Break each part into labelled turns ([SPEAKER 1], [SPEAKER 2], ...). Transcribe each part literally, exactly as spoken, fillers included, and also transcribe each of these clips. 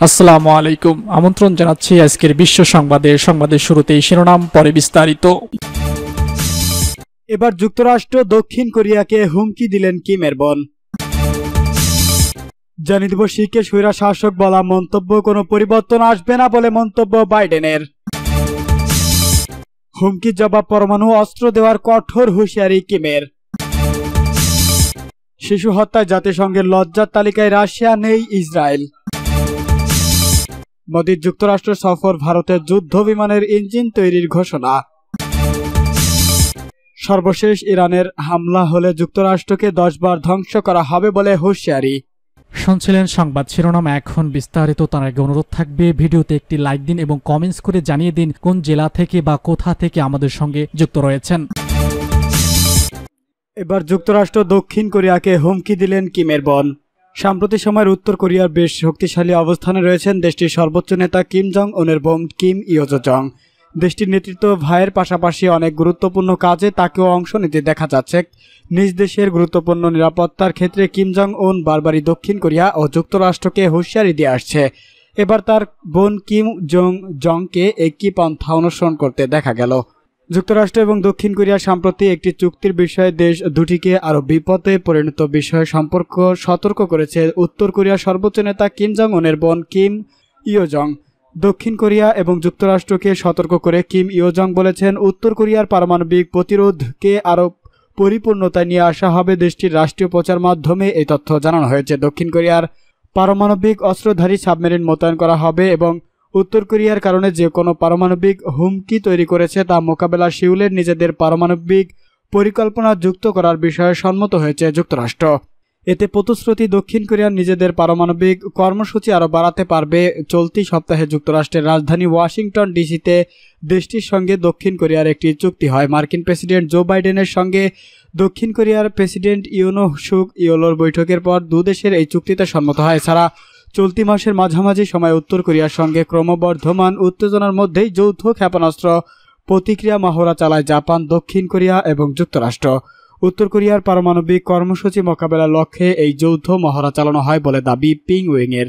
[SPEAKER 1] আসসালামু আলাইকুম। আমন্ত্রণ জানাচ্ছি আজকের বিশ্ব সংবাদে। সংবাদের শুরুতেই শিরোনাম, পরে বিস্তারিত।
[SPEAKER 2] এবার যুক্তরাষ্ট্র দক্ষিণ কোরিয়াকে হুমকি দিলেন কিমের বোন। জানিয়ে দেব শিখকে স্বৈরা শাসক বলা মন্তব্য কোনো পরিবর্তন আসবে না বলে মন্তব্য বাইডেনের। হুমকির জবাব পরমাণু অস্ত্র দেওয়ার কঠোর হুঁশিয়ারি কিমের। শিশু হত্যায় জাতিসংঘের লজ্জার তালিকায় রাশিয়া নেই ইসরায়েল। মোদির যুক্তরাষ্ট্র সফর, ভারতের যুদ্ধ বিমানের ইঞ্জিন তৈরির ঘোষণা। সর্বশেষ ইরানের হামলা হলে যুক্তরাষ্ট্রকে দশ বার ধ্বংস করা হবে বলে হুঁশিয়ারি।
[SPEAKER 1] শুনছিলেন সংবাদ শিরোনাম, এখন বিস্তারিত। তার আগে অনুরোধ থাকবে ভিডিওতে একটি লাইক দিন এবং কমেন্টস করে জানিয়ে দিন কোন জেলা থেকে বা কোথা থেকে আমাদের সঙ্গে যুক্ত রয়েছেন।
[SPEAKER 2] এবার যুক্তরাষ্ট্র দক্ষিণ কোরিয়াকে হুমকি দিলেন কিমের বোন। সাম্প্রতিক সময়ের উত্তর কোরিয়ার বেশ শক্তিশালী অবস্থানে রয়েছেন দেশটির সর্বোচ্চ নেতা কিম জং উনের বোন কিম ইয়ো জং। দেশটির নেতৃত্ব ভাইয়ের পাশাপাশি অনেক গুরুত্বপূর্ণ কাজে তাকেও অংশ নিতে দেখা যাচ্ছে। নিজ দেশের গুরুত্বপূর্ণ নিরাপত্তার ক্ষেত্রে কিম জং উন বারবারই দক্ষিণ কোরিয়া ও যুক্তরাষ্ট্রকে হুঁশিয়ারি দিয়ে আসছে। এবার তার বোন কিম জং জংকে একই পন্থা অনুসরণ করতে দেখা গেল। যুক্তরাষ্ট্র এবং দক্ষিণ কোরিয়া সম্প্রতি একটি চুক্তির বিষয়ে দেশ দুটিকে আরও বিপদে পরিণত বিষয়ে সম্পর্ক সতর্ক করেছে উত্তর কোরিয়ার সর্বোচ্চ নেতা কিম জং উনের বোন কিম ইয়ো জং। দক্ষিণ কোরিয়া এবং যুক্তরাষ্ট্রকে সতর্ক করে কিম ইয়ো জং বলেছেন, উত্তর কোরিয়ার পারমাণবিক প্রতিরোধকে আরও পরিপূর্ণতায় নিয়ে আসা হবে। দেশটির রাষ্ট্রীয় প্রচার মাধ্যমে এই তথ্য জানানো হয়েছে। দক্ষিণ কোরিয়ার পারমাণবিক অস্ত্রধারী সাবমেরিন মোতায়েন করা হবে এবং উত্তর কোরিয়ার কারণে যে কোনো পারমাণবিক হুমকি তৈরি করেছে তা মোকাবেলা শিউলের নিজেদের পারমাণবিক পরিকল্পনা যুক্ত করার বিষয়ে সম্মত হয়েছে যুক্তরাষ্ট্র। এতে প্রতিশ্রুতি দক্ষিণ কোরিয়ার নিজেদের পারমাণবিক কর্মসূচি আরও বাড়াতে পারবে। চলতি সপ্তাহে যুক্তরাষ্ট্রের রাজধানী ওয়াশিংটন ডিসিতে দেশটির সঙ্গে দক্ষিণ কোরিয়ার একটি চুক্তি হয়। মার্কিন প্রেসিডেন্ট জো বাইডেনের সঙ্গে দক্ষিণ কোরিয়ার প্রেসিডেন্ট ইউন সুক ইয়োলোর বৈঠকের পর দুদেশের এই চুক্তিতে সম্মত হয়। এছাড়া চলতি মাসের মাঝামাঝি সময় উত্তর কোরিয়ার সঙ্গে ক্রমবর্ধমান উত্তেজনার মধ্যেই যৌথ ক্ষেপণাস্ত্র প্রতিক্রিয়া মহড়া চালায় জাপান, দক্ষিণ কোরিয়া এবং যুক্তরাষ্ট্র। উত্তর কোরিয়ার পারমাণবিক কর্মসূচি মোকাবেলার লক্ষ্যে এই যৌথ মহড়া চালানো হয় বলে দাবি পিংউইংয়ের।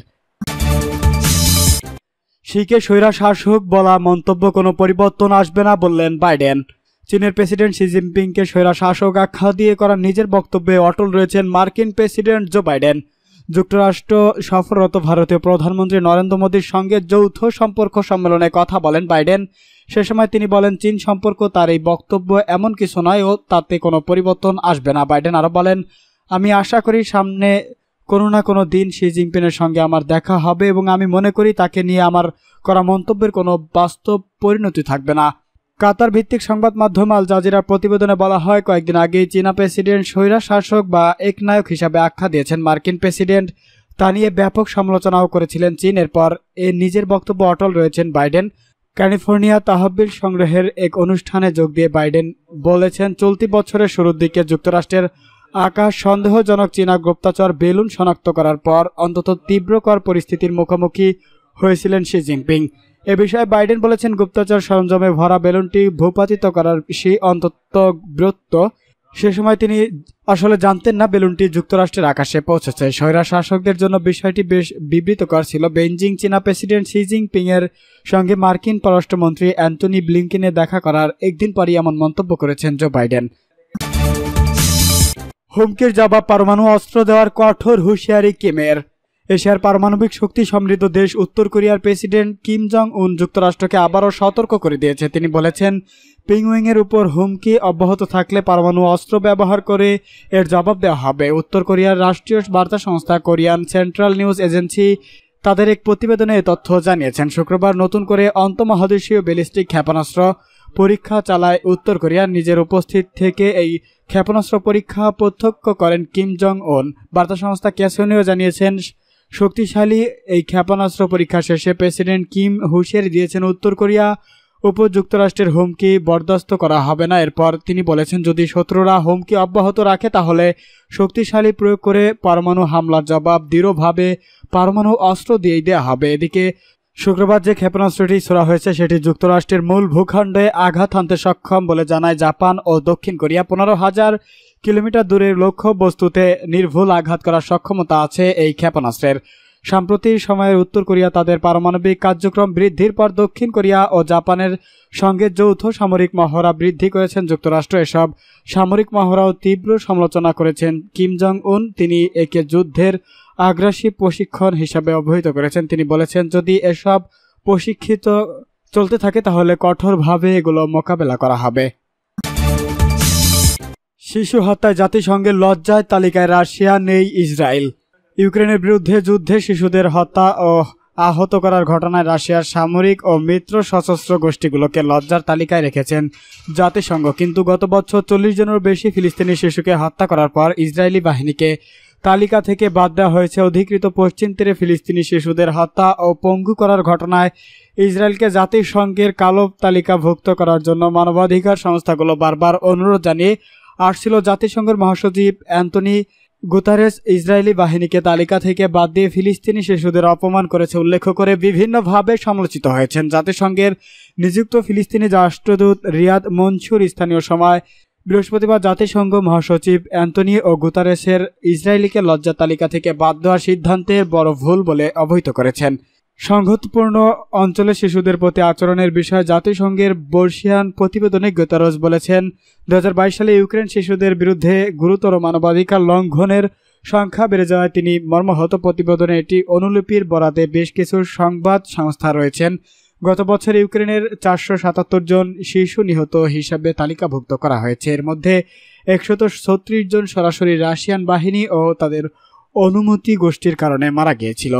[SPEAKER 2] শিখকে স্বৈরা শাসক বলা মন্তব্য কোনো পরিবর্তন আসবে না বললেন বাইডেন। চীনের প্রেসিডেন্ট শি জিনপিংকে স্বৈরা শাসক আখ্যা দিয়ে করা নিজের বক্তব্যে অটল রয়েছেন মার্কিন প্রেসিডেন্ট জো বাইডেন। যুক্তরাষ্ট্র সফররত ভারতীয় প্রধানমন্ত্রী নরেন্দ্র মোদীর সঙ্গে যৌথ সম্পর্ক সম্মেলনে কথা বলেন বাইডেন। সে সময় তিনি বলেন, চীন সম্পর্ক তার এই বক্তব্য এমন কিছু নয় ও তাতে কোনো পরিবর্তন আসবে না। বাইডেন আরও বলেন, আমি আশা করি সামনে কোনো না কোনো দিন শি জিনপিংয়ের সঙ্গে আমার দেখা হবে এবং আমি মনে করি তাকে নিয়ে আমার করা মন্তব্যের কোনো বাস্তব পরিণতি থাকবে না। কাতার ভিত্তিক সংবাদ মাধ্যম আল জাজিরার প্রতিবেদনে বলা হয়, কয়েকদিন আগেই চীনা প্রেসিডেন্ট স্বৈরা শাসক বা একনায়ক হিসাবে আখ্যা দিয়েছেন মার্কিন প্রেসিডেন্ট। তা নিয়ে ব্যাপক সমালোচনাও করেছিলেন চীন। এরপর এ নিজের বক্তব্য অটল রয়েছেন বাইডেন। ক্যালিফোর্নিয়া তহবিল সংগ্রহের এক অনুষ্ঠানে যোগ দিয়ে বাইডেন বলেছেন, চলতি বছরের শুরুর দিকে যুক্তরাষ্ট্রের আকাশ সন্দেহজনক চীনা গুপ্তচর বেলুন শনাক্ত করার পর অন্তত তীব্রকর পরিস্থিতির মুখোমুখি হয়েছিলেন শি জিনপিং। এ বিষয়ে বাইডেন বলেছেন, গুপ্তচর সরঞ্জামে ভরা বেলুনটি ভূপাতিত করার সেই অন্তত ব্রত সে সময় তিনি আসলে জানতেন না বেলুনটি যুক্তরাষ্ট্রের আকাশে পৌঁছেছে। স্বৈরা শাসকদের জন্য বিষয়টি বেশ বিব্রতকর ছিল। বেইজিং চীনা প্রেসিডেন্ট শি জিনপিং এর সঙ্গে মার্কিন পররাষ্ট্রমন্ত্রী অ্যান্টনি ব্লিংকেনে দেখা করার একদিন পরই এমন মন্তব্য করেছেন জো বাইডেন। হুমকির জবাব পরমাণু অস্ত্র দেওয়ার কঠোর হুঁশিয়ারি কিমের। এশিয়ার পারমাণবিক শক্তি সমৃদ্ধ দেশ উত্তর কোরিয়ার প্রেসিডেন্ট কিম জং উন যুক্তরাষ্ট্রকে আবারও সতর্ক করে দিয়েছে। তিনি বলেছেন, পিংউইংয়ের উপর হুমকি অব্যাহত থাকলে পরমাণু অস্ত্র ব্যবহার করে এর জবাব দেওয়া হবে। উত্তর কোরিয়ার রাষ্ট্রীয় বার্তা সংস্থা কোরিয়ান সেন্ট্রাল নিউজ এজেন্সি তাদের এক প্রতিবেদনে এ তথ্য জানিয়েছেন। শুক্রবার নতুন করে আন্তঃমহাদেশীয় ব্যালিস্টিক ক্ষেপণাস্ত্র পরীক্ষা চালায় উত্তর কোরিয়া। নিজের উপস্থিত থেকে এই ক্ষেপণাস্ত্র পরীক্ষা প্রত্যক্ষ করেন কিম জং উন। বার্তা সংস্থা ক্যাসিওনিও জানিয়েছেন, শক্তিশালী এই ক্ষেপণাস্ত্র পরীক্ষা শেষে প্রেসিডেন্ট কিম হুঁশিয়ারি দিয়েছেন, উত্তর কোরিয়া উপর যুক্তরাষ্ট্রের হুমকি বরদাস্ত করা হবে না। এরপর তিনি বলেছেন, যদি শত্রুরা হুমকি অব্যাহত রাখে তাহলে শক্তিশালী প্রয়োগ করে পরমাণু হামলার জবাব দৃঢ়ভাবে পরমাণু অস্ত্র দিয়েই দেওয়া হবে। এদিকে শুক্রবার যে ক্ষেপণাস্ত্রটি ছোড়া হয়েছে সেটি যুক্তরাষ্ট্রের মূল ভূখণ্ডে আঘাত হানতে সক্ষম বলে জানায় জাপান ও দক্ষিণ কোরিয়া। পনেরো হাজার কিলোমিটার দূরের লক্ষ্য বস্তুতে নির্ভুল আঘাত করার সক্ষমতা আছে এই ক্ষেপণাস্ত্রের। সাম্প্রতি সময়ে উত্তর কোরিয়া তাদের পারমাণবিক কার্যক্রম বৃদ্ধির পর দক্ষিণ কোরিয়া ও জাপানের সঙ্গে যৌথ সামরিক মহড়া বৃদ্ধি করেছেন যুক্তরাষ্ট্র। এসব সামরিক মহড়াও তীব্র সমালোচনা করেছেন কিম জং উন। তিনি একে যুদ্ধের আগ্রাসী প্রশিক্ষণ হিসাবে অভিহিত করেছেন। তিনি বলেছেন, যদি এসব প্রশিক্ষিত চলতে থাকে তাহলে কঠোরভাবে এগুলো মোকাবেলা করা হবে। শিশু হত্যায় জাতিসংঘের লজ্জায় তালিকায় রাশিয়া, নেই ইসরায়েল। ইউক্রেনের বিরুদ্ধে যুদ্ধে শিশুদের হত্যা ও আহত করার ঘটনায় রাশিয়ার সামরিক ও মিত্র সশস্ত্র গোষ্ঠীগুলোকে লজ্জার তালিকায় রেখেছেন জাতিসংঘ। কিন্তু গত বছর চল্লিশ জনের বেশি ফিলিস্তিনি শিশুকে হত্যা করার পর ইসরায়েলি বাহিনীকে তালিকা থেকে বাদ দেওয়া হয়েছে। অধিকৃত পশ্চিম তীরে ফিলিস্তিনি শিশুদের হত্যা ও পঙ্গু করার ঘটনায় ইসরায়েলকে জাতিসংঘের কালো তালিকাভুক্ত করার জন্য মানবাধিকার সংস্থাগুলো বারবার অনুরোধ জানিয়ে আসছিল। জাতিসংঘের মহাসচিব অ্যান্টনি গুতারেস ইসরায়েলি বাহিনীকে তালিকা থেকে বাদ দিয়ে ফিলিস্তিনি শিশুদের অপমান করেছে উল্লেখ করে বিভিন্নভাবে সমালোচিত হয়েছেন। জাতিসংঘের নিযুক্ত ফিলিস্তিনি রাষ্ট্রদূত রিয়াদ মনসুর স্থানীয় সময় বৃহস্পতিবার জাতিসংঘ মহাসচিব অ্যান্টনি ও গুতারেসের ইসরায়েলিকে লজ্জা তালিকা থেকে বাদ দেওয়ার সিদ্ধান্তের বড় ভুল বলে অবহিত করেছেন। সংঘাতপূর্ণ অঞ্চলে শিশুদের প্রতি আচরণের বিষয়ে জাতিসংঘের বর্ষিয়ান প্রতিবেদনে গুতারেস বলেছেন, দু হাজার বাইশ সালে ইউক্রেন শিশুদের বিরুদ্ধে গুরুতর মানবাধিকার লঙ্ঘনের সংখ্যা বেড়ে যাওয়ায় তিনি মর্মাহত। প্রতিবেদনে এটি অনুলিপির বরাতে বেশ কিছু সংবাদ সংস্থা রয়েছেন। গত বছর ইউক্রেনের চারশো সাতাত্তর জন শিশু নিহত হিসাবে তালিকাভুক্ত করা হয়েছে। এর মধ্যে একশত ছত্রিশ জন সরাসরি রাশিয়ান বাহিনী ও তাদের অনুমতি গোষ্ঠীর কারণে মারা গিয়েছিল।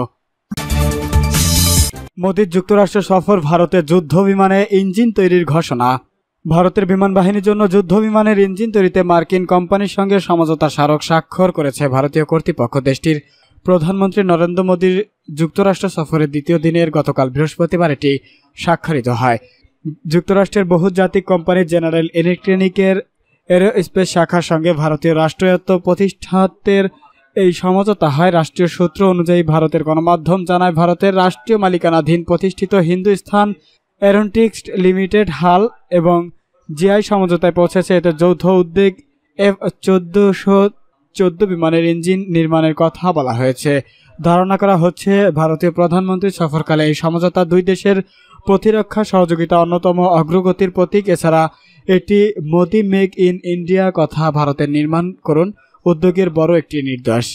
[SPEAKER 2] মোদির যুক্তরাষ্ট্র সফর, ভারতে যুদ্ধ বিমানে ইঞ্জিন তৈরির ঘোষণা। ভারতের বিমান বাহিনীর জন্য যুদ্ধ বিমানের ইঞ্জিন তৈরিতে মার্কিন কোম্পানির সঙ্গে সমঝোতা স্মারক স্বাক্ষর করেছে ভারতীয় কর্তৃপক্ষ। দেশটির প্রধানমন্ত্রী নরেন্দ্র মোদির যুক্তরাষ্ট্র সফরের দ্বিতীয় দিনের গতকাল বৃহস্পতিবার এটি স্বাক্ষরিত হয়। যুক্তরাষ্ট্রের বহুজাতিক কোম্পানি জেনারেল ইলেকট্রনিকের এরোস্পেস শাখার সঙ্গে ভারতীয় রাষ্ট্রায়ত্ত প্রতিষ্ঠানের এই সমঝোতা হয়। রাষ্ট্রীয় সূত্র অনুযায়ী ভারতের গণমাধ্যম জানায়, ভারতের রাষ্ট্রীয় মালিকানাধীন প্রতিষ্ঠিত হিন্দুস্তান এরোনটিক্স লিমিটেড হাল এবং জিআই সমঝোতায় পৌঁছেছে। এতে যৌথ উদ্যোগ এফ চোদ্দশো চোদ্দ বিমানের ইঞ্জিন নির্মাণের কথা বলা হয়েছে। ধারণা করা হচ্ছে ভারতীয় প্রধানমন্ত্রীর সফরকালে এই সমঝোতা দুই দেশের প্রতিরক্ষা সহযোগিতা অন্যতম অগ্রগতির প্রতীক। এছাড়া এটি মোদি মেক ইন ইন্ডিয়া কথা ভারতের নির্মাণ করুন উদ্যোগের বড় একটি নির্দেশ।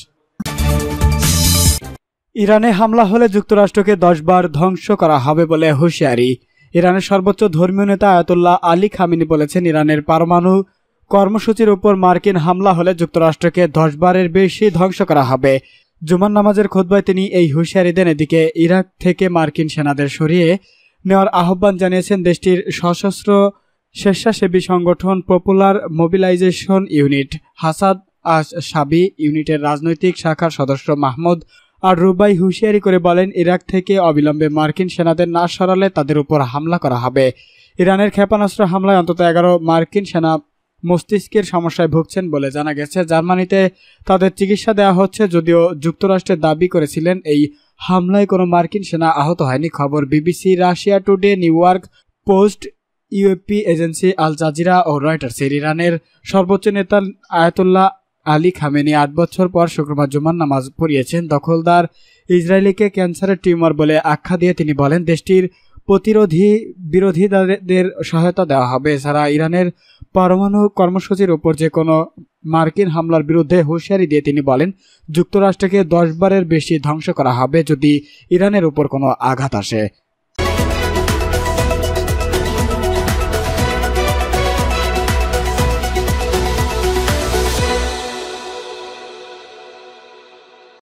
[SPEAKER 2] ইরানে হামলা হলে যুক্তরাষ্ট্রকে দশবার ধ্বংস করা হবে বলে হুঁশিয়ারি। ইরানের সর্বোচ্চ ধর্মীয় নেতা আয়াতুল্লাহ আলী খামেনি বলেছেন, ইরানের পারমাণু কর্মসূচির উপর মার্কিন হামলা হলে যুক্তরাষ্ট্রকে দশবারের বেশি ধ্বংস করা হবে। জুমার নামাজের খুতবায় তিনি এই হুঁশিয়ারি দেন। এদিকে ইরাক থেকে মার্কিন সেনাদের সরিয়ে নেওয়ার আহ্বান জানিয়েছেন দেশটির সশস্ত্র স্বেচ্ছাসেবী সংগঠন পপুলার মোবিলাইজেশন ইউনিট। হাসাদ আশ সাবি ইউনিটের রাজনৈতিক শাখার সদস্য মাহমুদ আর রুবাই হুঁশিয়ারি করে বলেন, ইরাক থেকে অবিলম্বে মার্কিন সেনাদের না সরালে তাদের উপর হামলা করা হবে। ইরানের ক্ষেপণাস্ত্র হামলায় অন্তত এগারো মার্কিন সেনা মস্তিষ্কের সমস্যায় ভুগছেন বলে জানা গেছে। জার্মানিতে তাদের চিকিৎসা দেওয়া হচ্ছে। যদিও যুক্তরাষ্ট্রের দাবি করেছিলেন এই হামলায় কোনো মার্কিন সেনা আহত হয়নি। খবর BBC, Russia Today, New York Post, UAP agency, Al Jazeera ও রয়টার্সের। ইরানের সর্বোচ্চ নেতা আয়াতুল্লাহ আলী খামেনি আট বছর পর শুক্রবার জুমার নামাজ পড়িয়েছেন। দখলদার ইসরায়েলিকে ক্যান্সারের টিউমার বলে আখ্যা দিয়ে তিনি বলেন, দেশটির প্রতিরোধী বিরোধীদের সহায়তা দেওয়া হবে। এছাড়া ইরানের পরমাণু কর্মসূচির উপর যে কোনো মার্কিন হামলার বিরুদ্ধে হুঁশিয়ারি দিয়ে তিনি বলেন, যুক্তরাষ্ট্রকে দশ বারের বেশি ধ্বংস করা হবে যদি ইরানের উপর কোনো আঘাত আসে।